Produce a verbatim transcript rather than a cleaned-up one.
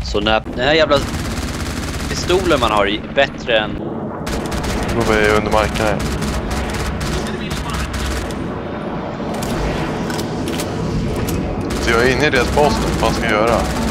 Så när den här jävla pistolen man har är bättre än... Då är jag under marken här. Så jag är inne i deras boss nu. Vad ska jag göra?